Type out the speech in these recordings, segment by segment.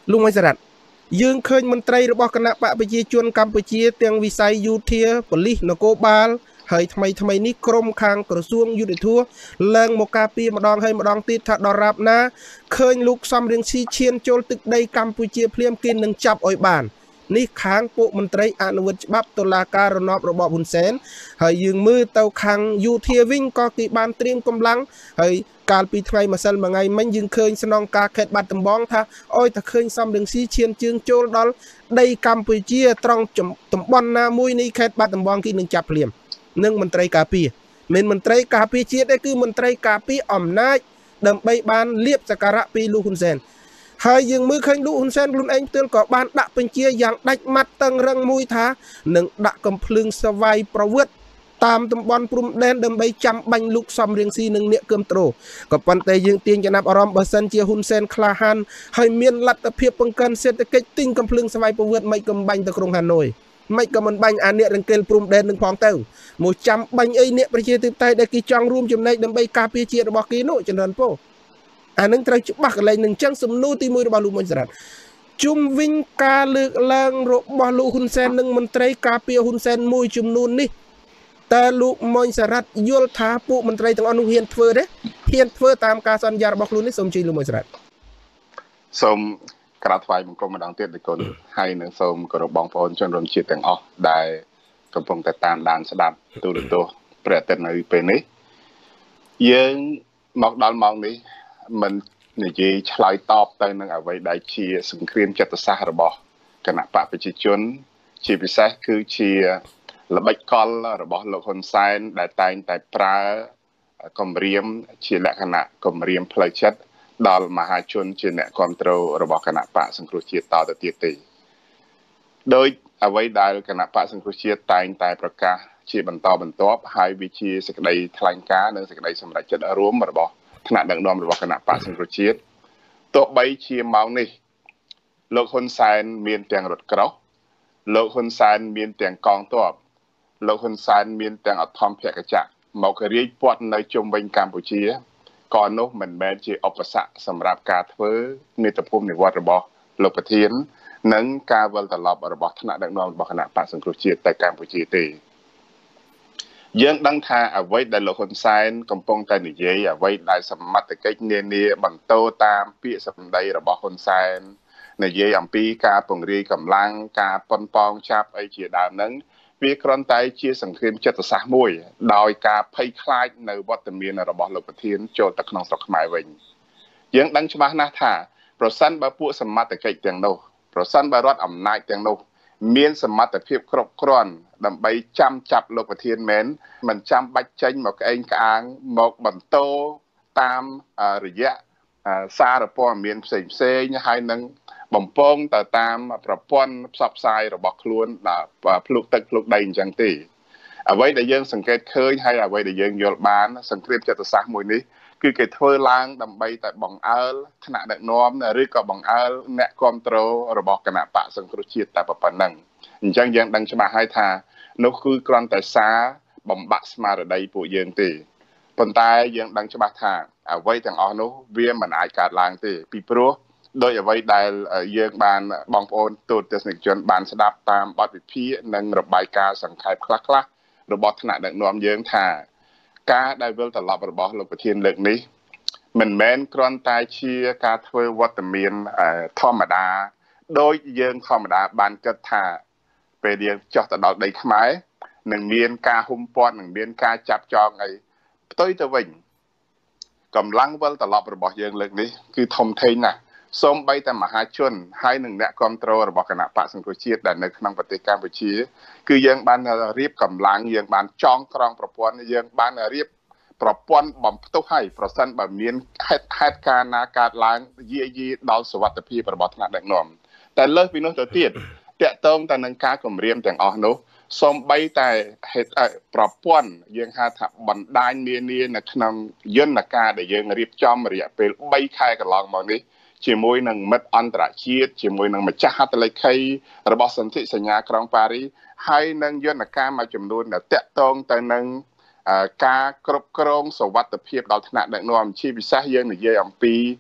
លោកមួយសារ៉ាត់យើងឃើញមន្ត្រីរបស់គណៈបកប្រជាជនកម្ពុជាទាំងវិស័យយោធាប៉ូលីសនគរបាលហើយថ្មីនេះក្រមខាងក្រសួងយុទ្ធភ័ពឡើងមកការពារម្ដងហើយម្ដងទៀតថាដរាបណាឃើញលោកសំរៀងស៊ីឈានចូលទឹកដីកម្ពុជាភ្លាមគេនឹងចាប់ឲ្យបាននេះខាងពួកមន្ត្រីអនុវត្តច្បាប់តុលាការរណបរបបហ៊ុនសែនហើយយើងមើលទៅខាងយោធាវិញក៏គេបានត្រៀមកម្លាំងហើយកាលពីថ្ងៃម្សិលមួយថ្ងៃមិញយើងឃើញស្នងការខេត្តបាត់ដំបងថាអុយតែឃើញសំរងស៊ីឈានជើងចូលដល់ដីកម្ពុជាត្រង់តំបន់ណាមួយនៃខេត្តបាត់ដំបងគេនឹងចាប់ភ្លាមនឹងមន្ត្រីការពារមិនមន្ត្រីការពារជាតិទេគឺមន្ត្រីការពារអំណាចដើម្បីបានលៀបសក្ការៈពីលោកហ៊ុនសែនហើយយើងមើលឃើញលោកហ៊ុនសែនខ្លួនឯងផ្ទាល់ក៏បានដាក់បញ្ជាយ៉ាងដាច់ម៉ាត់តឹងរឹងមួយថានឹងដាក់កំភ្លើងស្វ័យប្រវត្តិតាមតំបន់ព្រំដែនដើម្បីចាំបាញ់លោកសំរៀងស៊ីនិងអ្នកគាំទ្រក៏ប៉ុន្តែយើងទាញចំណាប់អារម្មណ៍បើសិនជាហ៊ុនសែនក្លាហានហើយមានលទ្ធភាពបង្កើនសេដ្ឋកិច្ចទិញកំភ្លើងស្វ័យប្រវត្តិមិនកំបាញ់ទៅក្រុងហាណូយមិនក៏មិនបាញ់អាអ្នករង្កិលព្រំដែននឹងផងទៅមកចាំបាញ់អីអ្នកប្រជាធិបតេយ្យដែលគេចង់រួមចំណែកដើម្បីការពារជាតិរបស់គេនោះចំនួនពោអានឹងត្រូវច្បាស់កន្លែងនឹងចឹងសំណួរទី1របស់លោកមុនសារ៉ាត់ជុំវិញការលើកឡើងរបស់លោកហ៊ុនសែននិងមន្ត្រីការពារហ៊ុនសែនមួយចំនួននេះតើលោកមុនសារ៉ាត់យល់ថាពួកមន្ត្រីទាំងអស់នោះហ៊ានធ្វើទេហ៊ានធ្វើតាមការសន្យារបស់ខ្លួននេះសូមជឿលោកមុនសារ៉ាត់សូមក្រាបថ្វាយបង្គំម្ដងទៀតលោកគុណហើយនឹងសូមគោរពបងប្អូនជនរួមជាតិទាំងអស់ដែលកំពុងតែតាមដានស្ដាប់ទូរទស្សន៍ព្រះអាទិត្យនៅពេលនេះយើងមកដល់ម៉ោងនេះមិននិយាយឆ្លើយតបទៅនឹងអ្វីដែលជាសង្គ្រាមចិត្តសាស្ត្ររបស់គណៈបកប្រជាជនជាពិសេសគឺជាល្បិចកលរបស់លោកហ៊ុនសែនដែលតែងតែប្រើគម្រាមជាលក្ខណៈគម្រាមផ្លូវចិត្តដល់មហាជនជាអ្នកគ្រប់គ្រងរបស់គណៈបកសង្គ្រោះជាតិតទៅទៀតទេដោយអ្វីដែលគណៈបកសង្គ្រោះជាតិតែងតែប្រកាសជាបន្តបន្ទាប់ហើយវាជាសេចក្តីថ្លែងការណ៍និងសេចក្តីសម្រេចចិត្តរួមរបស់ថ្នាក់ដឹកនាំរបស់គណៈបកសង្គ្រោះជាតិទោះបីជាម៉ោងនេះលោកហ៊ុនសែនមានទាំងរថក្រោះលោកហ៊ុនសែនមានទាំងកងទ័ពលោកហ៊ុនសែនមានទាំងអធម្មភក្ត្រចក្រមករាយព័ទ្ធនៅជុំវិញកម្ពុជាក៏នោះមិនមែនជាឧបសគ្គសម្រាប់ការធ្វើមាតុភូមិនិវត្តរបស់លោកប្រធាននិងការវិលត្រឡប់របស់ថ្នាក់ដឹកនាំរបស់គណៈបកសង្គ្រោះជាតិទៅកម្ពុជាទេយើងដឹងថាអ្វីដែលលោកហ៊ុនសែនកំពុងតែនិយាយអ្វីដែលសមត្ថកិច្ចនានាបន្តតាមពាក្យសម្ដីរបស់ហ៊ុនសែននិយាយអំពីការពង្រាយកម្លាំងការប៉ុនប៉ងចាប់អីជាដើមហ្នឹងវាគ្រាន់តែជាសង្គ្រាមចិត្តសាស្ត្រមួយដោយការភ័យខ្លាចនៅវត្តមានរបស់លោកប្រធានចូលទៅក្នុងស្រុកខ្មែរវិញយើងដឹងច្បាស់ណាស់ថាប្រសិនបើពួកសមត្ថកិច្ចទាំងនោះប្រសិនបើរដ្ឋអំណាចទាំងនោះមានសមត្ថភាពគ្រប់គ្រាន់ដើម្បីចាំចាប់លោកប្រធានមែនមិនចាំបាច់ចេញមកក្អេងក្អាងមកបន្តតាមរយៈសារព័ត៌មានផ្សេងហើយនឹងបំពងទៅតាមប្រព័ន្ធផ្សព្វផ្សាយរបស់ខ្លួនភ្លុកទឹកភ្លុកដីអញ្ចឹងទេអ្វីដែលយើងសង្កេតឃើញហើយអ្វីដែលយើងយល់បានសង្គ្រាមចិត្តសាស្ត្រមួយនេះគឺគេធ្វើឡើងដើម្បីតែបង្អើលថ្នាក់ដឹកនាំឬក៏បង្អើលអ្នកគ្រប់គ្រងរបស់គណៈបកសង្គ្រោះជាតិតែប៉ុណ្ណឹងអញ្ចឹងយើងដឹងច្បាស់ហើយថានោះគឺគ្រាន់តែសារបំបាក់ស្មារតីពួកយើងទេប៉ុន្តែយើងដឹងច្បាស់ថាអ្វីទាំងអស់នោះវាមិនអាចកើតឡើងទេពីព្រោះដោយអ្វីដែលយើងបានបងប្អូនទូតទស្សនិកជនបានស្ដាប់តាមបទវិភាគនិងរបាយការណ៍សង្ខេបខ្លះៗរបស់ថ្នាក់ដឹកនាំយើងថាការដែលវិលត្រឡប់របស់លោកប្រធានលើកនេះមិនមែនគ្រាន់តែជាការធ្វើវត្តមានធម្មតាដោយយើងធម្មតាបានគិតថាពេលយើងចុះទៅដល់ដីខ្មែរនឹងមានការហ៊ុំព័ទ្ធនឹងមានការចាប់ចងអីផ្ទុយទៅវិញកម្លាំងវិលត្រឡប់របស់យើងលើកនេះគឺធំធេងណាស់សូម្បីតែមហាជនហើយនឹងអ្នកគ្រប់គ្រងរបស់គណៈបកសង្គ្រោះជាតិដែលនៅក្នុងប្រទេសកម្ពុជាគឺយើងបានរៀបកម្លាំងយើងបានចងក្រងប្រព័ន្ធយើងបានរៀបប្រព័ន្ធបំផ្ទុះឲ្យប្រសិនបើមានហេតុការណ៍ណាកើតឡើងយាយីដល់សុវត្ថិភាពរបស់ថ្នាក់ដឹកនាំតែលើសពីនោះទៅទៀតតាក់ទងទៅនឹងការគម្រាមទាំងអស់នោះសូម្បីតែប្រព័ន្ធយើងហៅថាបណ្ដាញនានានៅក្នុងយន្តការដែលយើងរៀបចំរយៈពេល3ខែកន្លងមកនេះជាមួយនឹងមិត្តអន្តរជាតិជាមួយនឹងម្ចាស់ហត្ថលេខីរបស់សន្ធិសញ្ញាក្រុងប៉ារីសហើយនឹងយន្តការមួយចំនួនដែលតាក់ទងទៅនឹងការគ្រប់គ្រងសុវត្ថិភាពដល់ថ្នាក់ដឹកនាំជាពិសេសយើងនិយាយអំពី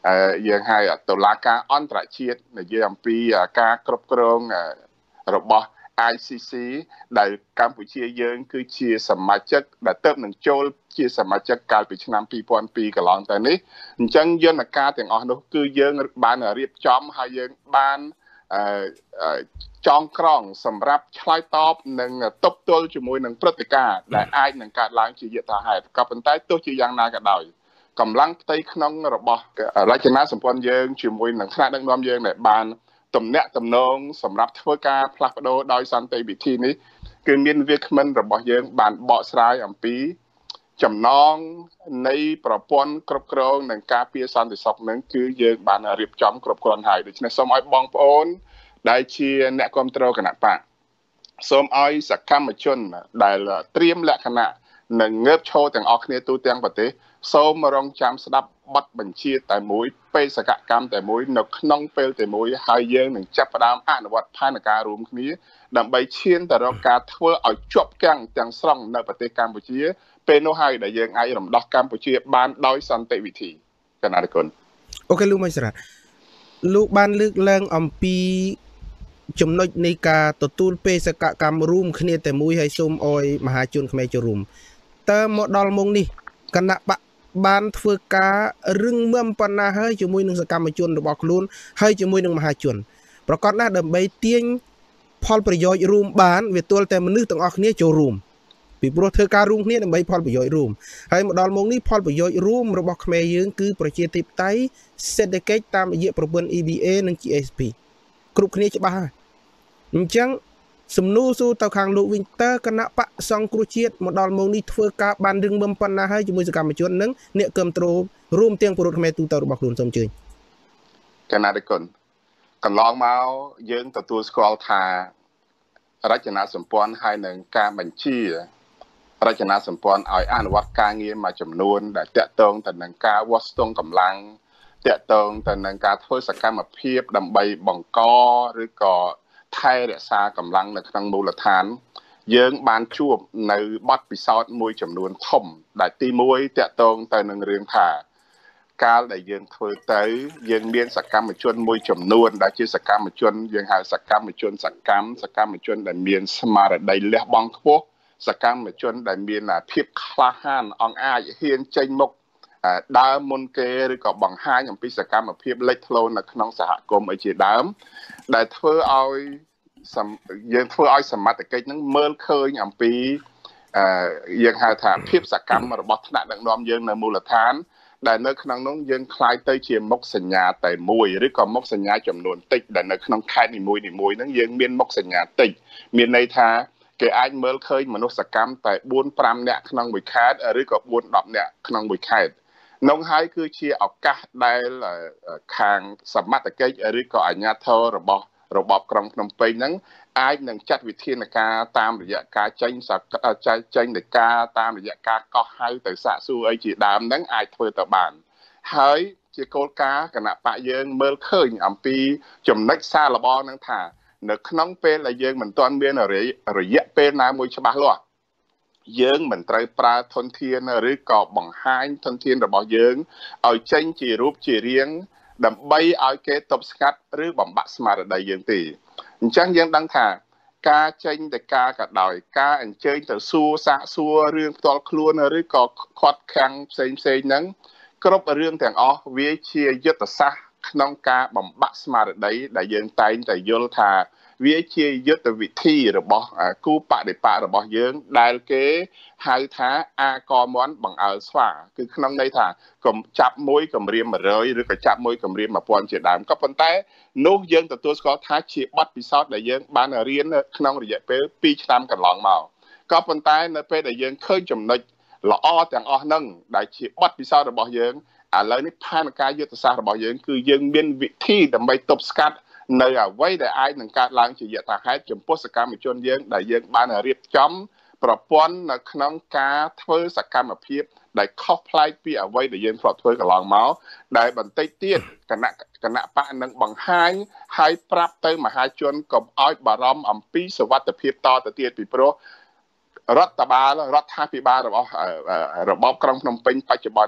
យើងហៅតុលាការអន្តរជាតិនិយាយអំពីការគ្រប់គ្រងរបស់ ICC ដែលកម្ពុជាយើងគឺជាសមាជិកដែលទៅនឹងចូលជាសមាជិកកាលពីឆ្នាំ2002កន្លងទៅនេះអញ្ចឹងយន្តការទាំងអស់នោះគឺយើងបានរៀបចំហើយយើងបានចងក្រងសម្រាប់ឆ្លើយតបនឹងទប់ទល់ជាមួយនឹងព្រឹត្តិការណ៍ដែលអាចនឹងកើតឡើងជាយថាហេតុក៏ប៉ុន្តែទោះជាយ៉ាងណាក៏ដោយកម្លាំងផ្ទៃក្នុងរបស់រចនាសម្ព័ន្ធយើងជាមួយនឹងថ្នាក់ដឹកនាំយើងដែលបានទំនាក់ទំនងសម្រាប់ធ្វើការផ្លាស់ប្ដូរដោយសន្តិវិធីនេះគឺមានវាគ្មិនរបស់យើងបានបកស្រាយអំពីចំណងនៃប្រព័ន្ធគ្រប់គ្រងនិងការពារសន្តិសុខនឹងគឺយើងបានរៀបចំគ្រប់គ្រាន់ហើយដូច្នេះសូមឲ្យបងប្អូនដែលជាអ្នកគ្រប់គ្រងគណៈបកសូមឲ្យសកម្មជនដែលត្រៀមលក្ខណៈនិងងើបឈរទាំងអស់គ្នាទូទាំងប្រទេសសូមរងចាំស្ដាប់បទបញ្ជាតែមួយបេសកកម្មតែមួយនៅក្នុងពេលតែមួយហើយយើងនឹងចាប់ផ្ដើមអនុវត្តផែនការរួមគ្នាដើម្បីឈានទៅរកការធ្វើឲ្យជាប់គាំងទាំងស្រុងនៅប្រទេសកម្ពុជាពេលនោះហើយដែលយើងអាចរំដោះកម្ពុជាបានដោយសន្តិវិធីកណារគុណអូខេលោកមេសរ៉ាត់លោកបានលើកឡើងអំពីចំណុចនៃការទទួលបេសកកម្មរួមគ្នាតែមួយហើយសូមអោយមហាជនខ្មែរចូលរួមតើមកដល់មុខនេះគណៈបកបានធ្វើការរឹងមាំប៉ុណ្ណាហើយជាមួយនឹងសកម្មជនរបស់ខ្លួនហើយជាមួយនឹងមហាជនប្រកាសណាស់ដើម្បីទាញផលប្រយោជន៍រួមបានវាទល់តែមនុស្សទាំងអស់គ្នាចូលរួមពីព្រោះធ្វើការរួមគ្នាដើម្បីផលប្រយោជន៍រួមហើយមកដល់មុខនេះផលប្រយោជន៍រួមរបស់ខ្មែរយើងគឺប្រជាធិបតេយ្យសេដ្ឋកិច្ចតាមរយៈប្រព័ន្ធ EBA និង GSP គ្រប់គ្នាច្បាស់ហើយអញ្ចឹងសំណួរសួរទៅខាងលោកវិញតើគណៈបកសង្គ្រោះជាតិមកដល់ម៉ោងនេះធ្វើការបានរឹងមាំប៉ុណ្ណាហើយជាមួយសកម្មជននិងអ្នកគ្រប់គ្រងរួមទាំងពលរដ្ឋខ្មែរទូទៅរបស់ខ្លួនសូមជឿកណារិគុណកន្លងមកយើងទទួលស្គាល់ថារចនាសម្ព័ន្ធហើយនឹងការបញ្ជារចនាសម្ព័ន្ធឲ្យអនុវត្តការងារមួយចំនួនដែលតាក់ទងទៅនឹងការវាស់ស្ទង់កម្លាំងតាក់ទងទៅនឹងការធ្វើសកម្មភាពដើម្បីបង្កឬក៏ថែរក្សាកម្លាំងនៅក្នុងមូលដ្ឋានយើងបានជួបនៅបទពិសោធន៍មួយចំនួនធំដែលទី1តាក់ទងទៅនឹងរឿងថាកាលដែលយើងធ្វើទៅយើងមានសកម្មជនមួយចំនួនដែលជាសកម្មជនយើងហៅសកម្មជនសកម្មជនដែលមានស្មារតីលះបង់ខ្ពស់សកម្មជនដែលមានភាពក្លាហានអង្អាចហ៊ានចេញមុខដើមមុនគេឬក៏បង្ហាញអំពីសកម្មភាពលេចធ្លោនៅក្នុងសហគមន៍អីជាដើមដែលធ្វើឲ្យយើងធ្វើឲ្យសមត្ថកិច្ចនឹងមើលឃើញអំពីយើងហៅថាភាពសកម្មរបស់ថ្នាក់ដឹកនាំយើងនៅមូលដ្ឋានដែលនៅក្នុងនោះយើងคล้ายទៅជាមុខសញ្ញាតែមួយឬក៏មុខសញ្ញាចំនួនតិចដែលនៅក្នុងខេត្តនីមួយៗហ្នឹងយើងមានមុខសញ្ញាតិចមានន័យថាគេអាចមើលឃើញមនុស្សសកម្មតែ 4-5 នាក់ក្នុងមួយខេត្តឬក៏4-10នាក់ក្នុងមួយខេត្តនោះហើយគឺជាឱកាសដែលខាងសមត្ថកិច្ចឬក៏អាជ្ញាធររបស់របបក្រុងភ្នំពេញហ្នឹងអាចនឹងចាត់វិធានការតាមរយៈការចេញនៃការតាមរយៈការកោះហៅទៅសាកសួរអីជាដើមហ្នឹងអាចធ្វើទៅបានហើយជាគោលការណ៍គណៈបកយើងមើលឃើញអំពីចំណុចសារល្បងហ្នឹងថានៅក្នុងពេលដែលយើងមិនទាន់មានរយៈពេលណាមួយច្បាស់លាស់យើងមិនត្រូវប្រើធនធានឬក៏បង្ហាញធនធានរបស់យើងឲ្យចេញជារូបជារាងដើម្បីឲ្យគេទប់ស្កាត់ឬបំបាក់ស្មារតីយើងទេអញ្ចឹងយើងដឹងថាការចេញទៅការក៏ដោយការអញ្ជើញទៅសួរសាកសួររឿងផ្ទាល់ខ្លួនឬក៏ខាត់ខាំងផ្សេងហ្នឹងគ្រប់រឿងទាំងអស់វាជាយុទ្ធសាស្ត្រក្នុងការបំបាក់ស្មារតីដែលយើងតែងតែយល់ថាវាជាយុទ្ធវិធីរបស់គូបដិបករបស់យើងដែលគេហៅថាអាកមន់បង្អើលស្វាគឺក្នុងន័យថាកុំចាប់មួយគម្រាម100ឬក៏ចាប់មួយគម្រាម1000ជាដើមក៏ប៉ុន្តែនោះយើងទទួលស្គាល់ថាជាបទពិសោធន៍ដែលយើងបានរៀនក្នុងរយៈពេល2ឆ្នាំកន្លងមកក៏ប៉ុន្តែនៅពេលដែលយើងឃើញចំណុចល្អទាំងអស់ហ្នឹងដែលជាបទពិសោធន៍របស់យើងឥឡូវនេះផែនការយុទ្ធសាស្ត្ររបស់យើងគឺយើងមានវិធីដើម្បីទប់ស្កាត់នៅអ្វីដែលអាចនឹងកើតឡើងជាយថាហេតុចំពោះសកម្មជនយើងដែលយើងបានរៀបចំប្រព័ន្ធនៅក្នុងការធ្វើសកម្មភាពដែលខុសប្លែកពីអ្វីដែលយើងធ្លាប់ធ្វើកន្លងមកដែលបន្តិចទៀតគណៈបកនឹងបង្ហាញហើយប្រាប់ទៅមហាជនកុំឲ្យបារម្ភអំពីសុវត្ថិភាពតទៅទៀតពីព្រោះរដ្ឋាភិបាលរបស់របបក្រុងភ្នំពេញបច្ចុប្បន្ននេះ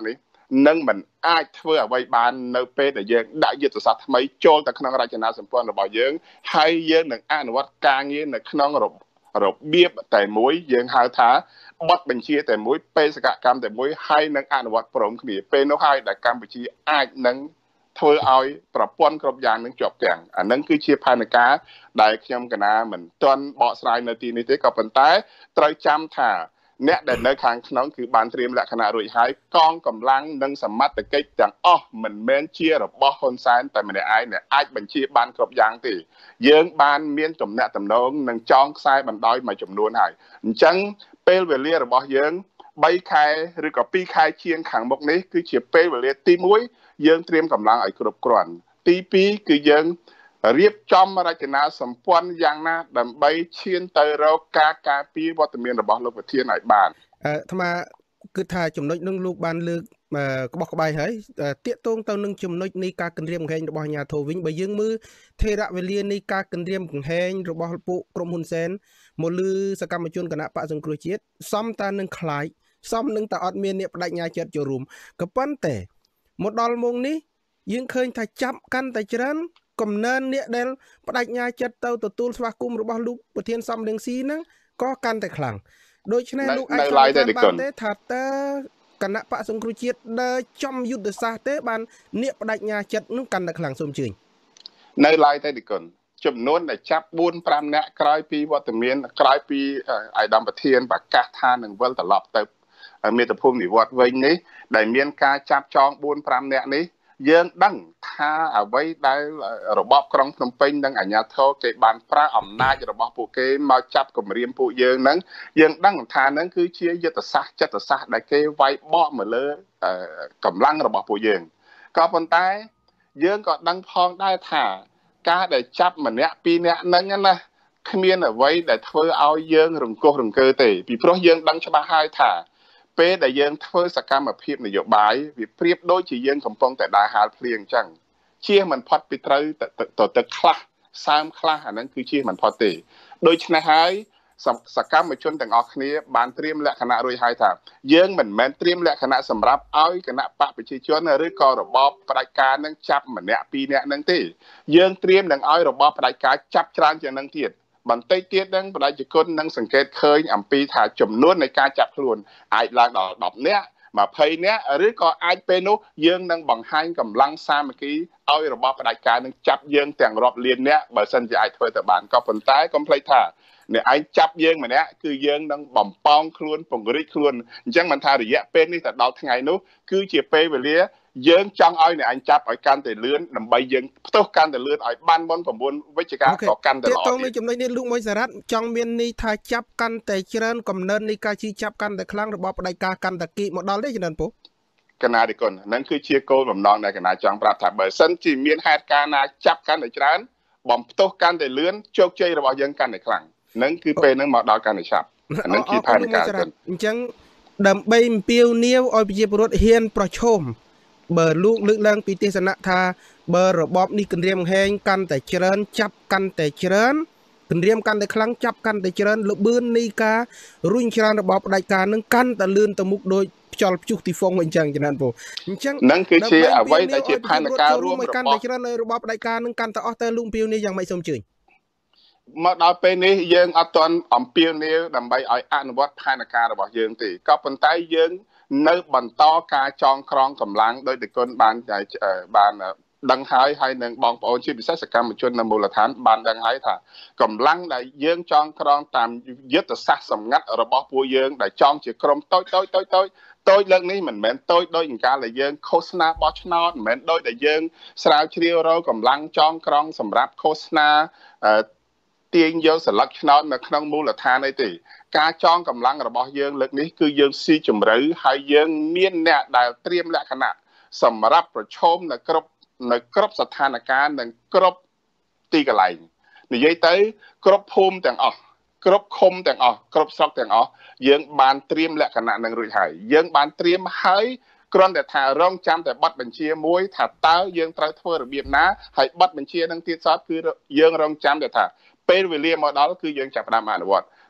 នឹងមិនអាចធ្វើអ្វីបាននៅពេលដែលយើងដាក់យុទ្ធសាស្ត្រថ្មីចូលទៅក្នុងរចនាសម្ព័ន្ធរបស់យើងហើយយើងនឹងអនុវត្តការងារនៅក្នុងរបៀបតែមួយយើងហៅថាបទបញ្ជាតែមួយបេសកកម្មតែមួយហើយនឹងអនុវត្តព្រមគ្នាពេលនោះហើយដែលកម្ពុជាអាចនឹងធ្វើឲ្យប្រព័ន្ធគ្រប់យ៉ាងនឹងជាប់ទាំងអានឹងគឺជាផែនការដែលខ្ញុំកណាមិនទាន់បកស្រាយនៅទីនេះទេក៏ប៉ុន្តែត្រូវចាំថាអ្នកដែលនៅខាងក្នុងគឺបានត្រៀមលក្ខណៈរួចហើយកងកម្លាំងនិងសមត្ថកិច្ចទាំងអស់មិនមែនជារបស់ហ៊ុនសែនតែម្នាក់ឯងដែលអាចបញ្ជាបានគ្រប់យ៉ាងទេយើងបានមានទំនាក់ទំនងនិងចងខ្សែបណ្ដោយមួយចំនួនហើយអញ្ចឹងពេលវេលារបស់យើង3ខែឬក៏2ខែជាងខាងមុខនេះគឺជាពេលវេលាទី1យើងត្រៀមកម្លាំងឲ្យគ្រប់គ្រាន់ទី2គឺយើងរៀបចំរចនាសម្ព័ន្ធយ៉ាងណាដើម្បីឈានទៅរកការការពារវត្តមានរបស់លោកប្រធានឲ្យបានអាត្មាគឺថាចំណុចនឹងលោកបានលើកក្បោះក្បាយហើយតាកតងទៅនឹងចំណុចនៃការគម្រាមកំហែងរបស់អាជ្ញាធរវិញបើយើងមើលថេរវេលានៃការគម្រាមកំហែងរបស់ពួកក្រុមហ៊ុនសែនមកលើសកម្មជនគណៈបកសង្គ្រោះជាតិសំតានឹងខ្លាចសំនឹងតែអត់មានអ្នកបដិញ្ញាចិត្តចូលរួមក៏ប៉ុន្តែមកដល់ម៉ោងនេះយើងឃើញថាចាប់កាន់តែច្រើនកំណើនអ្នកដែលបដិញ្ញាចិត្តទៅទទួលស្វាគមន៍របស់លោកប្រធានសំរងស៊ីហ្នឹងក៏កាន់តែខ្លាំងដូច្នេះលោកអាចឆ្លើយបានទេថាតើគណៈបកសង្គ្រោះជាតិដើរចំយុទ្ធសាស្ត្រទេបានអ្នកបដិញ្ញាចិត្តនឹងកាន់តែខ្លាំងសូមជឿនៅឡើយទេឌីគុណចំនួនដែលចាប់ 4-5 នាក់ក្រោយពីវត្តមានក្រោយពីអាយដាមប្រធានប្រកាសថានឹងវិលត្រឡប់ទៅមាតុភូមិនិវត្តន៍វិញនេះដែលមានការចាប់ចង 4-5 នាក់នេះយើងដឹងថាអ្វីដែលរបបក្រុងភ្នំពេញនិងអាជ្ញាធរគេបានប្រើអំណាចរបស់ពួកគេមកចាប់គម្រាមពួកយើងហ្នឹងយើងដឹងថាហ្នឹងគឺជាយុទ្ធសាស្ត្រចិត្តសាស្ត្រដែលគេវាយបកមកលើកម្លាំងរបស់ពួកយើងក៏ប៉ុន្តែយើងក៏ដឹងផងដែរថាការដែលចាប់ម្នាក់ពីរនាក់ហ្នឹងណាគ្មានអ្វីដែលធ្វើឲ្យយើងរង្គោះរង្គើទេពីព្រោះយើងដឹងច្បាស់ហើយថាពេលដែលយើងធ្វើសកម្មភាពនយោបាយវាប្រៀបដូចជាយើងកំពុងតែដើរហាលភ្លៀងអញ្ចឹងជៀសមិនផុតពីត្រូវទៅខ្លះសើមខ្លះអាហ្នឹងគឺជៀសមិនផុតទេដូច្នេះហើយសកម្មជនទាំងអស់គ្នាបានត្រៀមលក្ខណៈរួចហើយថាយើងមិនមែនត្រៀមលក្ខណៈសម្រាប់ឲ្យគណៈបកប្រជាជនឬក៏របបផ្ដាច់ការនឹងចាប់ម្នាក់ពីរនាក់នឹងទេយើងត្រៀមនឹងឲ្យរបបផ្ដាច់ការចាប់ច្រើនជាងនឹងទៀតបន្តិចទៀតនឹងបដិជននឹងសង្កេតឃើញអំពីថាចំនួននៃការចាប់ខ្លួនអាចឡើងដល់10នាក់20នាក់ឬក៏អាចពេលនោះយើងនឹងបង្ហាញកម្លាំងសាមគ្គីឲ្យរបបផ្ដាច់ការនឹងចាប់យើងទាំងរាប់លាននាក់បើសិនជាអាចធ្វើទៅបានក៏ប៉ុន្តែកុំភ្លេចថាអ្នកឯងចាប់យើងម្នាក់គឺយើងនឹងបំពងខ្លួនពង្រីកខ្លួនអញ្ចឹងមិនថារយៈពេលនេះទៅដល់ថ្ងៃនោះគឺជាពេលវេលាយើងចង់ឲ្យអ្នកឯងចាប់ឲ្យកាន់តែលឿនដើម្បីយើងផ្ទុះកាន់តែលឿនឲ្យបានមុន9វិច្ឆិកាក៏កាន់តែល្អទៀតទៅចំណុចនេះលោកមួយសារ៉ាត់ចង់មានន័យថាចាប់កាន់តែច្រើនកំណើននៃការជីចាប់កាន់តែខ្លាំងរបស់ផ្ដាច់ការកាន់តែគីមកដល់ទេចំណិនពុះកណាឌីគុណហ្នឹងគឺជាគោលបំណងដែលកណាចង់ប្រាប់ថាបើសិនជាមានហេតុការណ៍ណាចាប់កាន់តែច្រើនបំផ្ទុះកាន់តែលឿនជោគជ័យរបស់យើងកាន់តែខ្លាំងហ្នឹងគឺពេលហ្នឹងមកដល់កាន់តែឆាប់ហ្នឹងជាផែនការអញ្ចឹងដើម្បីអំពាវនាវឲ្យប្រជាពលរដ្ឋហ៊ានប្រឈមបើលោកលើកឡើងពីទេសនៈថាបើរបបនេះគម្រាមកំហែងកាន់តែច្រើនចាប់កាន់តែច្រើនគម្រាមកាន់តែខ្លាំងចាប់កាន់តែច្រើនលបឿននៃការរុញច្រានរបបផ្ដាច់ការនឹងកាន់តែលឿនទៅមុខដោយខ្យល់ព្យុះទីហ្វុងអញ្ចឹងចំណានពូអញ្ចឹងហ្នឹងគឺជាអ្វីដែលជាផែនការរួមរបស់កាន់តែច្រើននៅរបបផ្ដាច់ការនឹងកាន់តែអស់ទៅលុងពីវនេះយ៉ាងម៉េចសូមជឿមកដល់ពេលនេះយើងអត់ទាន់អំពាវនាវដើម្បីឲ្យអនុវត្តផែនការរបស់យើងទេក៏ប៉ុន្តែយើងនៅបន្តការចងក្រងកម្លាំងដោយតគុណបានដឹងហើយនឹងបងប្អូនជាពិសេសសកម្មជននៅមូលដ្ឋានបានដឹងហើយថាកម្លាំងដែលយើងចងក្រងតាមយុទ្ធសាស្ត្រសម្ងាត់របស់ពួកយើងដែលចងជាក្រុមតូចលើកនេះមិនមែនតូចដោយកាលដែលយើងឃោសនាបោះឆ្នោតមិនមែនដូចដែលយើងស្រាវជ្រាវរកកម្លាំងចងក្រងសម្រាប់ឃោសនាទាញយកសិលឹកឆ្នោតនៅក្នុងមូលដ្ឋានអីទេការចងកម្លាំងរបស់យើងលើកនេះគឺយើងស៊ីជម្រៅហើយយើងមានអ្នកដែលត្រៀមលក្ខណៈសម្រាប់ប្រឈមនៅគ្រប់ស្ថានភាពនិងគ្រប់ទីកន្លែងនិយាយទៅគ្រប់ភូមិទាំងអស់គ្រប់ឃុំទាំងអស់គ្រប់ស្រុកទាំងអស់យើងបានត្រៀមលក្ខណៈនឹងរួចហើយយើងបានត្រៀមហើយគ្រាន់តែថារងចាំតែប័ណ្ណបញ្ជាមួយថាតើយើងត្រូវធ្វើរបៀបណាហើយប័ណ្ណបញ្ជានឹងទៀតសោតគឺយើងរងចាំតែថាពេលវេលាមកដល់គឺយើងចាប់ផ្ដើមអនុវត្ត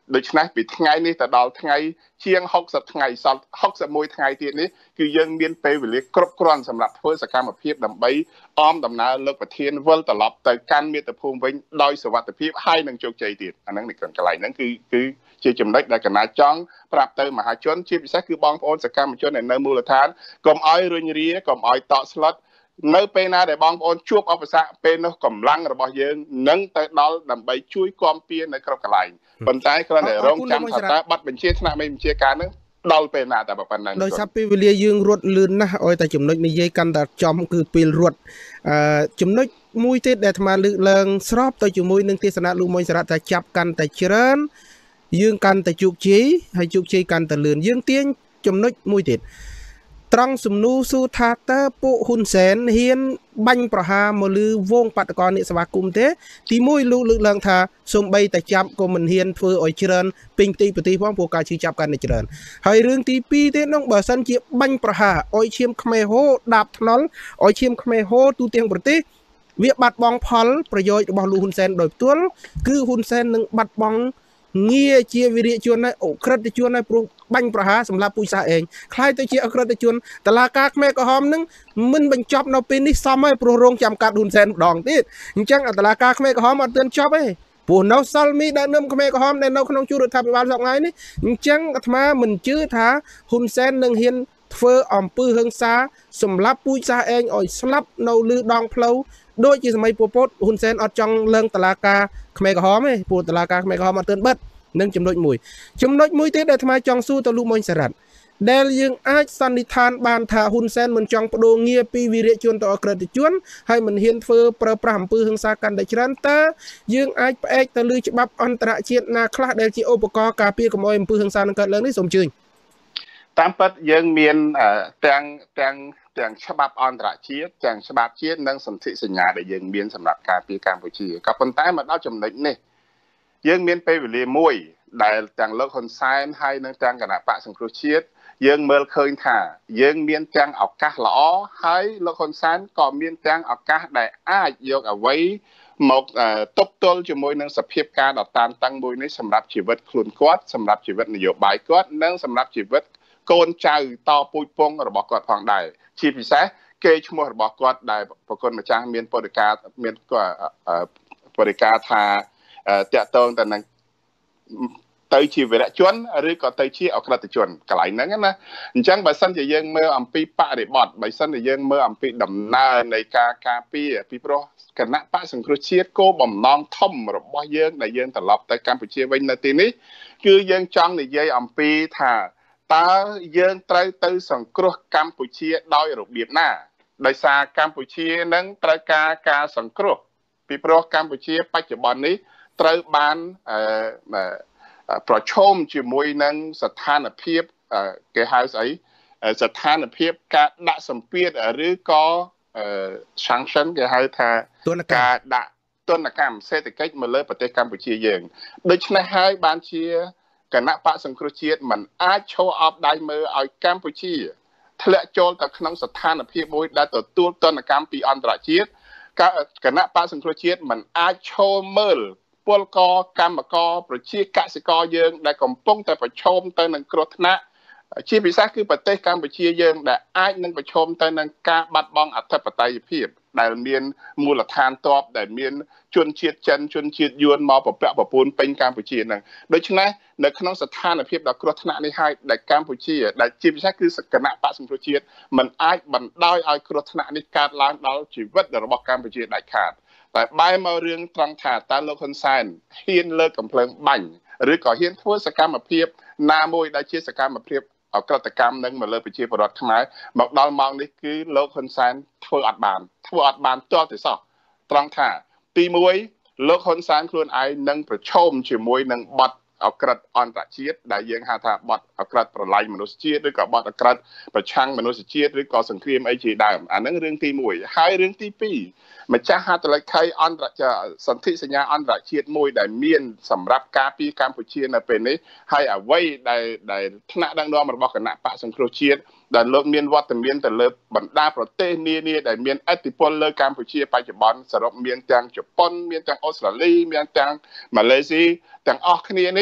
ដូច្នេះពីថ្ងៃនេះទៅដល់ថ្ងៃជាង60ថ្ងៃសល់61ថ្ងៃទៀតនេះគឺយើងមានពេលវេលាគ្រប់គ្រាន់សម្រាប់ធ្វើសកម្មភាពដើម្បីអមដំណើរលោកប្រធានវិលត្រឡប់ទៅកាន់មាតុភូមិវិញដោយសុវត្ថិភាពហើយនឹងជោគជ័យទៀតអាហ្នឹងនេះកន្លែងហ្នឹងគឺជាចំណុចដែលកណាចង់ប្រាប់ទៅមហាជនជាពិសេសគឺបងប្អូនសកម្មជននៅមូលដ្ឋានកុំឲ្យរុញរាកុំឲ្យតក់ស្លុតនៅពេលណាដែលបងប្អូនជួបឧបសគ្គពេលនោះកម្លាំងរបស់យើងនឹងទៅដល់ដើម្បីជួយគាំពៀនៅគ្រប់កន្លែងប៉ុន្តែគ្រាន់តែរងចាំថាតើប័ណ្ណបញ្ជាថ្នាក់មេបញ្ជាការនឹងដល់ពេលណាតែប៉ុណ្ណឹងដោយសារពេលវេលាយើងរត់លឿនណាស់ឲ្យតែចំណុចនិយាយកាន់តែចំគឺពេលរត់ចំណុចមួយទៀតដែលអាត្មាលើកឡើងស្របទៅជាមួយនឹងទេសនាលោកមុញសារ៉ាត់ថាចាប់កាន់តែច្រើនយើងកាន់តែជោគជ័យហើយជោគជ័យកាន់តែលឿនយើងទាញចំណុចមួយទៀតត្រង់សំណួរសួរថាតើពួកហ៊ុនសែនហ៊ានបាញ់ប្រហារមកលើវងបដកនិសវាគុំទេទី1លោកលើកឡើងថាសំបីតែចាប់ក៏មិនហ៊ានធ្វើឲ្យច្រើនពេញទីប្រទេសផងព្រោះការជឿចាប់កាន់តែច្រើនហើយរឿងទី2ទៀតនោះបើសិនជាបាញ់ប្រហារឲ្យឈាមខ្មែរហូរដាបថ្នល់ឲ្យឈាមខ្មែរហូរទូទាំងប្រទេសវាបាត់បង់ផលប្រយោជន៍របស់លោកហ៊ុនសែនដោយផ្ទាល់គឺហ៊ុនសែននឹងបាត់បង់ងារជាវិរិយជនហើយអូក្រិតជនហើយព្រោះបាញ់ប្រហារសម្រាប់ពូជសាសន៍ឯងខ្លាយទៅជាអក្រិតជនតឡាការខ្មែរក្រហមនឹងមិនបញ្ចប់នៅពេលនេះសមហើយព្រោះរងចាំកាត់ហ៊ុនសែនម្ដងទៀតអញ្ចឹងតឡាការខ្មែរក្រហមអត់ទាន់ចប់ទេព្រោះនៅសល់មីដែលនឹមខ្មែរក្រហមដែលនៅក្នុងជួររដ្ឋាភិបាលសប្តាហ៍ថ្ងៃនេះអញ្ចឹងអាត្មាមិនជឿថាហ៊ុនសែននឹងហ៊ានធ្វើអំពើហិង្សាសម្រាប់ពូជសាសន៍ឯងឲ្យស្លាប់នៅលើដងផ្លូវដូចជាសម័យពលពតហ៊ុនសែនអត់ចង់ឡើងតឡាការខ្មែរក្រហមទេព្រោះតឡាការខ្មែរក្រហមអត់ទាន់បិទនឹងចំណុចមួយទៀតដែលអាត្មាចង់សួរទៅលោកមុញសារ៉ាត់ដែលយើងអាចសន្និដ្ឋានបានថាហ៊ុនសែនមិនចង់បដូរងារពីវីរៈជនទៅអក្រិតជនហើយមិនហ៊ានធ្វើប្រើប្រាស់អំពើហិង្សាកាន់តែច្រើនតើយើងអាចផ្អែកទៅលើច្បាប់អន្តរជាតិណាខ្លះដែលជាឧបករណ៍ការពារកុំឲ្យអំពើហិង្សានឹងកើតឡើងនេះសូមអញ្ជើញតាមពិតយើងមានទាំងច្បាប់អន្តរជាតិទាំងច្បាប់ជាតិនិងសន្ធិសញ្ញាដែលយើងមានសម្រាប់ការពារកម្ពុជាក៏ប៉ុន្តែមកដល់ចំណុចនេះយើងមានពេលវេលាមួយដែលទាំងលោកហ៊ុនសែនហើយនិងទាំងគណៈបកសង្គ្រោះជាតិយើងមើលឃើញថាយើងមានទាំងឱកាសល្អហើយលោកហ៊ុនសែនក៏មានទាំងឱកាសដែលអាចយកអ្វីមកទប់ទល់ជាមួយនឹងសភាពការដ៏តានតឹងមួយនេះសម្រាប់ជីវិតខ្លួនគាត់សម្រាប់ជីវិតនយោបាយគាត់និងសម្រាប់ជីវិតកូនចៅតពូជពងរបស់គាត់ផងដែរជាពិសេសគេឈ្មោះរបស់គាត់ដែលប្រគុណម្ចាស់មានបរិការថាតាក់ទងទៅនឹងទៅជាវីរៈជនឬក៏ទៅជាអក្រិតជនកន្លែងហ្នឹងណាអញ្ចឹងបើសិនជាយើងមើលអំពីបរិបទបើសិនជាយើងមើលអំពីដំណើរនៃការការពារពីព្រោះគណៈបកសង្គ្រោះជាតិគោលបំណងធំរបស់យើងដែលយើងត្រឡប់ទៅកម្ពុជាវិញនៅទីនេះគឺយើងចង់និយាយអំពីថាតើយើងត្រូវទៅសង្គ្រោះកម្ពុជាដោយរបៀបណាដោយសារកម្ពុជានឹងត្រូវការសង្គ្រោះពីព្រោះកម្ពុជាបច្ចុប្បន្ននេះត្រូវបានប្រឈមជាមួយនឹងស្ថានភាពគេហៅស្អីស្ថានភាពការដាក់សម្ពាធឬក៏ sanction គេហៅថាការដាក់ទណ្ឌកម្មសេដ្ឋកិច្ចមកលើប្រទេសកម្ពុជាយើងដូច្នេះហើយបានជាគណៈបកសង្គ្រោះជាតិមិនអាចឈរអបដៃមើលឲ្យកម្ពុជាធ្លាក់ចូលទៅក្នុងស្ថានភាពមួយដែលទទួលទណ្ឌកម្មពីអន្តរជាតិគណៈបកសង្គ្រោះជាតិមិនអាចឈរមើលពលករកម្មករប្រជាកសិករយើងដែលកំពុងតែប្រឈមទៅនឹងគ្រោះថ្នាក់ជាពិសេសគឺប្រទេសកម្ពុជាយើងដែលអាចនឹងប្រឈមទៅនឹងការបាត់បង់អធិបតេយ្យភាពដែលមានមូលដ្ឋានទ័ពដែលមានជនជាតិចិនជនជាតិយួនមកប្រពាក់ប្រពូនពេញកម្ពុជាហ្នឹងដូច្នេះនៅក្នុងស្ថានភាពដ៏គ្រោះថ្នាក់នេះហើយដែលកម្ពុជាដែលជាពិសេសគឺគណៈបកសង្គ្រោះជាតិមិនអាចបណ្ដោយឲ្យគ្រោះថ្នាក់នេះកើតឡើងដល់ជីវិតរបស់កម្ពុជាដាច់ខាតតែបែរមករឿងត្រង់ថាតើលោកហ៊ុនសែនហ៊ានលើកកំភ្លើងបាញ់ឬក៏ហ៊ានធ្វើសកម្មភាពណាមួយដែលជាសកម្មភាពអក្រិតកម្មនឹងមកលើប្រជាពលរដ្ឋខ្មែរមកដល់ម៉ោងនេះគឺលោកហ៊ុនសែនធ្វើអត់បានទាល់តែសោះត្រង់ថាទី1លោកហ៊ុនសែនខ្លួនឯងនឹងប្រឈមជាមួយនឹងបទអក្រិតអន្តរជាតិដែលយើងហៅថាបទអក្រិតប្រល័យមនុស្សជាតិឬក៏បទអក្រិតប្រឆាំងមនុស្សជាតិឬក៏សង្គ្រាមអីជាដើមអាហ្នឹងរឿងទី1ហើយរឿងទី2ម្ចាស់ហត្ថលេខីអន្តរជាតិសន្ធិសញ្ញាអន្តរជាតិមួយដែលមានសម្រាប់ការពារកម្ពុជានៅពេលនេះហើយអ្វីដែលថ្នាក់ដឹកនាំរបស់គណៈបកសង្គ្រោះជាតិដែលលោកមានវត្តមានទៅលើបណ្ដាប្រទេសនានាដែលមានឥទ្ធិពលលើកម្ពុជាបច្ចុប្បន្នសរុបមានទាំងជប៉ុនមានទាំងអូស្ត្រាលីមានទាំងម៉ាឡេស៊ីទាំងអស់គ្នានេះ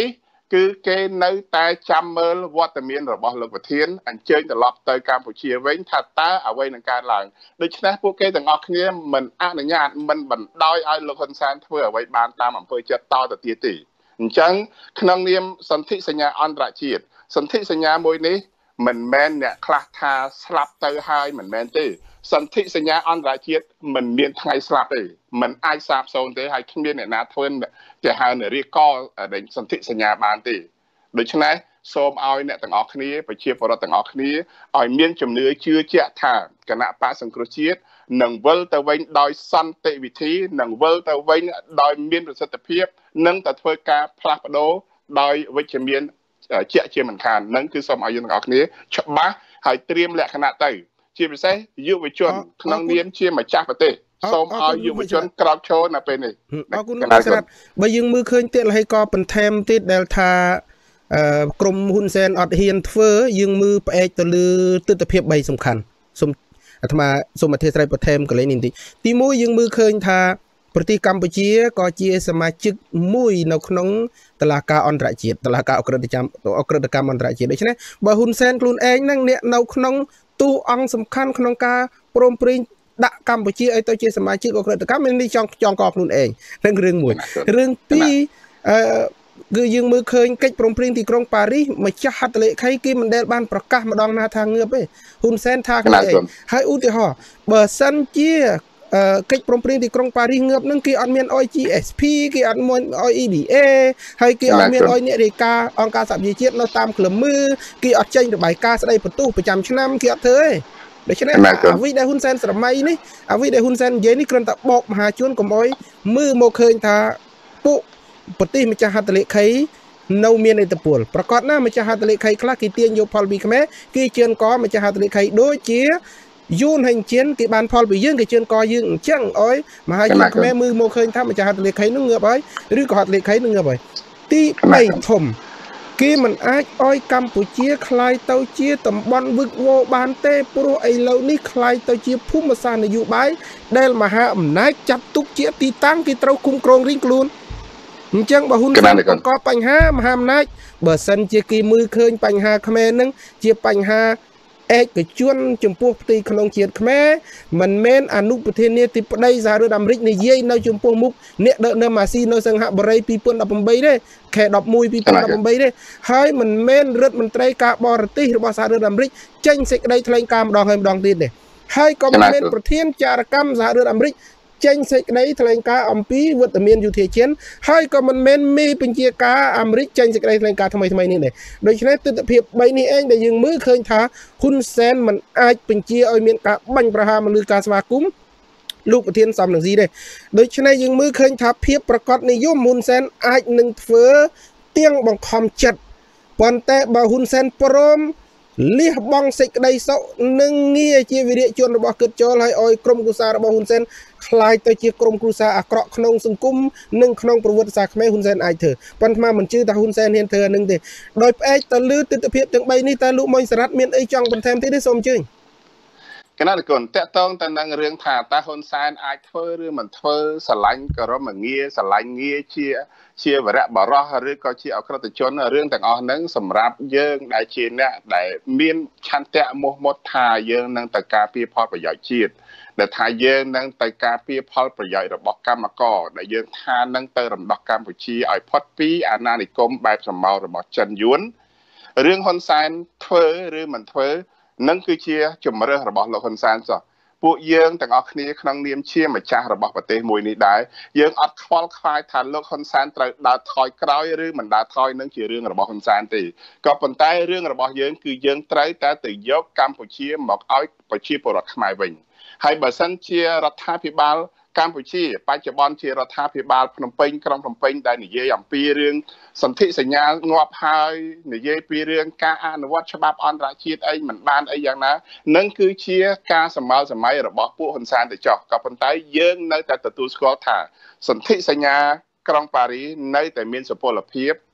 គឺគេនៅតែចាំមើលវត្តមានរបស់លោកប្រធានអញ្ជើញត្រឡប់ទៅកម្ពុជាវិញថាតើអ្វីនឹងកើតឡើងដូច្នេះពួកគេទាំងអស់គ្នាមិនអនុញ្ញាតមិនបណ្ដោយឲ្យលោកហ៊ុនសែនធ្វើអ្វីបានតាមអំពើចិត្តតទៅទៀតទេអញ្ចឹងក្នុងនាមសន្ធិសញ្ញាអន្តរជាតិសន្ធិសញ្ញាមួយនេះមិនមែនអ្នកខ្លះថាស្លាប់ទៅហើយមិនមែនទេសន្ធិសញ្ញាអន្តរជាតិមិនមានថ្ងៃស្លាប់ទេមិនអាចសាបសូន្យទេហើយគ្មានអ្នកណាធ្វើគេហៅរាយការណ៍សន្ធិសញ្ញាបានទេដូច្នេះសូមឲ្យអ្នកទាំងអស់គ្នាប្រជាពលរដ្ឋទាំងអស់គ្នាឲ្យមានជំនឿជឿជាក់ថាគណៈបកសង្គ្រោះជាតិនឹងវិលទៅវិញដោយសន្តិវិធីនឹងវិលទៅវិញដោយមានប្រសិទ្ធភាពនិងទៅធ្វើការផ្លាស់ប្ដូរដោយវិជ្ជមានជាក់ជាមិនខាននឹងគឺសូមឲ្យយើងទាំងអស់គ្នាច្បាស់ហើយត្រៀមលក្ខណៈទៅជាពិសេសយុវជនក្នុងនាមជាម្ចាស់ប្រទេសសូមឲ្យយុវជនក្រោកឈរនៅពេលនេះអរគុណលោកស្រាតបើយើងមើលឃើញទៀតហើយក៏បន្ថែមទៀតដែលថាក្រមហ៊ុនសែនអត់ហ៊ានធ្វើយើងមើលផ្អែកទៅលើទិដ្ឋភាព3សំខាន់សូមអាត្មាសូមអធិស្ឋានបន្ថែមកន្លែងនេះបន្តិចទី1យើងមើលឃើញថាប្រទេសកម្ពុជាក៏ជាសមាជិកមួយនៅក្នុងតុលាការអន្តរជាតិតុលាការអក្រិតកម្មអន្តរជាតិដូច្នេះបើហ៊ុនសែនខ្លួនឯងហ្នឹងអ្នកនៅក្នុងទូអង្គសំខាន់ក្នុងការព្រមព្រៀងដាក់កម្ពុជាឲ្យទៅជាសមាជិកអក្រិតកម្មនេះចង់កខ្លួនឯងនឹងរឿងមួយរឿងពីរគឺយើងមើលឃើញកិច្ចព្រមព្រៀងទីក្រុងប៉ារីសម្ចាស់ហត្ថលេខីគេមិនដែលបានប្រកាសម្ដងណាថាងើបទេហ៊ុនសែនថាខ្លួនឯងហើយឧទាហរណ៍បើសិនជាកិច្ចព្រមព្រៀងទីក្រុងប៉ារីសងើបនឹងគេអត់មានអុយ GSP គេអត់មានអុយ EBA ហើយគេអត់មានអុយអ្នករាយការណ៍អង្គការសហប្រជាជាតិនៅតាមក្លឹមមើគេអត់ចេញរបាយការណ៍ស្ដីបន្ទោសប្រចាំឆ្នាំគេអត់ធ្វើទេដូច្នេះអ្វីដែលហ៊ុនសែនស្រមៃនេះអ្វីដែលហ៊ុនសែននិយាយនេះគ្រាន់តែបោកមហាជនកុំអុយមើលមកឃើញថាពួកប្រទេសម្ចាស់ហត្ថលេខីនៅមានឥទ្ធិពលប្រកាសណាម្ចាស់ហត្ថលេខីខ្លះគេទាញយកផលពីខ្មែរគេជឿនកម្ចាស់ហត្ថលេខីដូចជាយូនហិញជិនគេបានផលពីយើងគេជឿនកយើងអញ្ចឹងអើយមហាជនខ្មែរមើលមកឃើញថាម្ចាស់ហត្ថលេខីនឹងងើបហើយឬក៏ហត្ថលេខីនឹងងើបហើយទី3ធំគេមិនអាចឲ្យកម្ពុជាคล้ายទៅជាតំបន់វឹកវរបានទេព្រោះឥឡូវនេះคล้ายទៅជាភូមិសាស្ត្រនយោបាយដែលមហាអំណាចចាត់ទុកជាទីតាំងគេត្រូវគុំក្រងរៀងខ្លួនអញ្ចឹងបើហ៊ុនសែនបង្កបញ្ហាមហាអំណាចបើសិនជាគេមើលឃើញបញ្ហាខ្មែរនឹងជាបញ្ហាឯកជនចំពោះផ្ទៃក្នុងជាតិខ្មែរមិនមែនអនុប្រធានាធិបតីសហរដ្ឋអាមេរិកនិយាយនៅចំពោះមុខអ្នកដឹកនាំអាស៊ីនៅសង្ហបុរី2018ទេខែ11 2018ទេហើយមិនមែនរដ្ឋមន្ត្រីការបរទេសរបស់សហរដ្ឋអាមេរិកចេញសេចក្តីថ្លែងការណ៍ម្ដងហើយម្ដងទៀតទេហើយក៏មិនមែនប្រធានចារកម្មសហរដ្ឋអាមេរិកចេញសេចក្តីថ្លែងការណ៍អំពីវត្តមានយោធាចិនហើយក៏មិនមែនមេបញ្ជាការអាមេរិកចេញសេចក្តីថ្លែងការណ៍ថ្មីនេះដែរដូច្នេះទិដ្ឋភាព3នេះឯងដែលយើងមើលឃើញថាហ៊ុនសែនមិនអាចបញ្ជាឲ្យមានការបាញ់ប្រហារមកលើការស្វាគមន៍លោកប្រធានសំរងស៊ីទេដូច្នេះយើងមើលឃើញថាភាពប្រកបនិយមហ៊ុនសែនអាចនឹងធ្វើទៀងបង្ខំចិត្តប៉ុន្តែបើហ៊ុនសែនព្រមលះបង់សេចក្តីសុខនិងងារជាវិរៈជនរបស់គិតចូលហើយឲ្យក្រុមគ្រួសាររបស់ហ៊ុនសែនคล้ายទៅជាក្រុមគ្រួសារអាក្រក់ក្នុងសង្គមនិងក្នុងប្រវត្តិសាស្ត្រខ្មែរហ៊ុនសែនអាចធ្វើប៉ុន្តែមិនជឿថាហ៊ុនសែនហ៊ានធ្វើអានឹងទេដោយផ្អែកទៅលើទិដ្ឋភាពទាំង3នេះតើលោកមុញសារ៉ាត់មានអីចង់បន្ថែមទៀតទេសូមអញ្ជើញគណៈគុណតកតងទៅនឹងរឿងថាតើហ៊ុនសែនអាចធ្វើឬមិនធ្វើស្រឡាញ់ក៏រមងារស្រឡាញ់ងារជាវរៈបរោះឬក៏ជាអក្រិតជនរឿងទាំងអស់ហ្នឹងសម្រាប់យើងដែលជាអ្នកដែលមានឆន្ទៈមោះមុតថាយើងនឹងទៅការពារផលប្រយោជន៍ជាតិដែលថាយើងនឹងទៅការពារផលប្រយោជន៍របស់កម្មករដែលយើងថានឹងទៅរំដោះកម្ពុជាឲ្យផុតពីអាណានិគមបែបសម្បោររបស់ចិនយួនរឿងហ៊ុនសែនធ្វើឬមិនធ្វើនឹងគឺជាជំរើសរបស់លោកហ៊ុនសែនចុះពួកយើងទាំងអស់គ្នាក្នុងនាមជាម្ចាស់របស់ប្រទេសមួយនេះដែរយើងអត់ខ្វល់ខ្វាយថាលោកហ៊ុនសែនត្រូវដើរថយក្រោយឬមិនដើរថយនឹងជារឿងរបស់ហ៊ុនសែនទេក៏ប៉ុន្តែរឿងរបស់យើងគឺយើងត្រូវតែទៅយកកម្ពុជាមកឲ្យប្រជាពលរដ្ឋខ្មែរវិញហើយបើសិនជារដ្ឋាភិបាលកម្ពុជាបច្ចុប្បន្នជារដ្ឋាភិបាលភ្នំពេញក្រុងភ្នំពេញដែលនិយាយអំពីរឿងសន្ធិសញ្ញាងាប់ហើយនិយាយពីរឿងការអនុវត្តច្បាប់អន្តរជាតិអីមិនបានអីយ៉ាងណានឹងគឺជាការសម្មាលសម័យរបស់ពួកហ៊ុនសែនទៅចោះក៏ប៉ុន្តែយើងនៅតែទទួលស្គាល់ថាសន្ធិសញ្ញាក្រុងប៉ារីសនៅតែមានសុពលភាព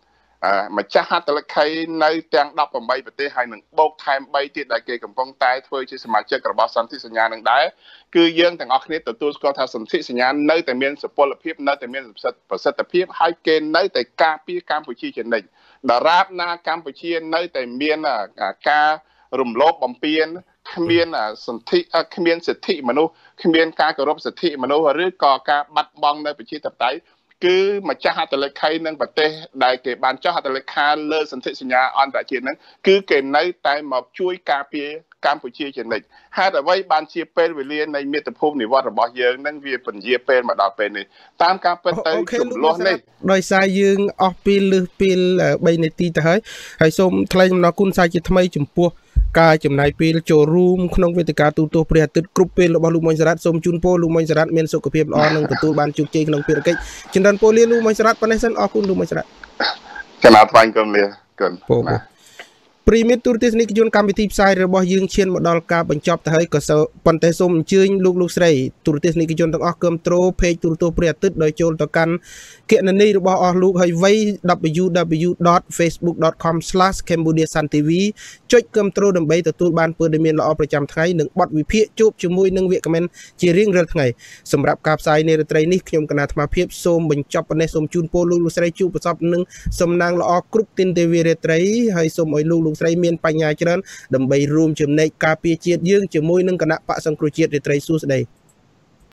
ម្ចាស់ហត្ថលេខីនៅទាំង18ប្រទេសហើយនឹងបូកថែម3ទៀតដែលគេកំពុងតែធ្វើជាសមាជិករបស់សន្ធិសញ្ញានឹងដែរគឺយើងទាំងអស់គ្នាទទួលស្គាល់ថាសន្ធិសញ្ញានៅតែមានសុពលភាពនៅតែមានប្រសិទ្ធភាពហើយគេនៅតែការពារកម្ពុជាជានិច្ចដរាបណាកម្ពុជានៅតែមានការរំលោភបំពានគ្មានគ្មានសិទ្ធិមនុស្សគ្មានការគោរពសិទ្ធិមនុស្សឬក៏ការបាត់បង់នៅប្រជាធិបតេយ្យគឺម្ចាស់ហត្ថលេខីនឹងប្រទេសដែលគេបានចុះហត្ថលេខាលើសន្ធិសញ្ញាអន្តរជាតិហ្នឹងគឺគេនៅតែមកជួយការពារកម្ពុជាជានិច្ចហេតុអ្វីបានជាពេលវេលានៃមាតុភូមិនិវត្តរបស់យើងនឹងវាពន្យាពេលមកដល់ពេលនេះតាមការពិតទៅចំនួននេះដោយសារយើងអស់ពេលលើសពេល3នាទីទៅហើយសូមថ្លែងអំណរគុណសាជាថ្មីចំពោះការចំណាយពេលចូលរួមក្នុងវេទិកាទូទស្សន៍ព្រះអាទិត្យគ្រប់ពេលរបស់លោកមុញសារ៉ាត់សូមជូនពរលោកមុញសារ៉ាត់មានសុខភាពល្អនិងទទួលបានជោគជ័យក្នុងភារកិច្ចចម្រើនពរលាលោកមុញសារ៉ាត់ប៉ុណ្ណេះសិនអរគុណលោកមុញសារ៉ាត់ចំណាត់ថ្វាយគុំលាគុណព្រីមិត្តទូរទស្សនិកជនកម្មវិធីផ្សាយរបស់យើងឈានមកដល់ការបញ្ចប់ទៅហើយក៏ប៉ុន្តែសូមអញ្ជើញលោកស្រីទូរទស្សនិកជនទាំងអស់គ្រប់ត្រូលเพจទូរទស្សន៍ព្រះអាទិត្យដោយចូលទៅកាន់គណនីរបស់អស់លោកហើយវៃ www.facebook.com/cambodiasan.tv ចុចគ្រប់ត្រូលដើម្បីទទួលបានព័ត៌មានល្អប្រចាំថ្ងៃនិងបទវិភាគជួបជាមួយនឹងវាគ្មិនជារៀងរាល់ថ្ងៃសម្រាប់ការផ្សាយនារាត្រីនេះខ្ញុំកណាអាត្មាភាពសូមបញ្ចប់ប៉ុណ្ណេះសូមជូនពរលោកស្រីជួបប្រសពនឹងសំណាងល្អគ្រប់ទិនទេវរាត្រីហើយសូមឲ្យលោកស្រីមានបញ្ញាច្រើនដើម្បីរួមចំណែកការពារជាតិយើងជាមួយនឹងគណៈបកសង្គ្រោះជាតិរាត្រីសួស្តី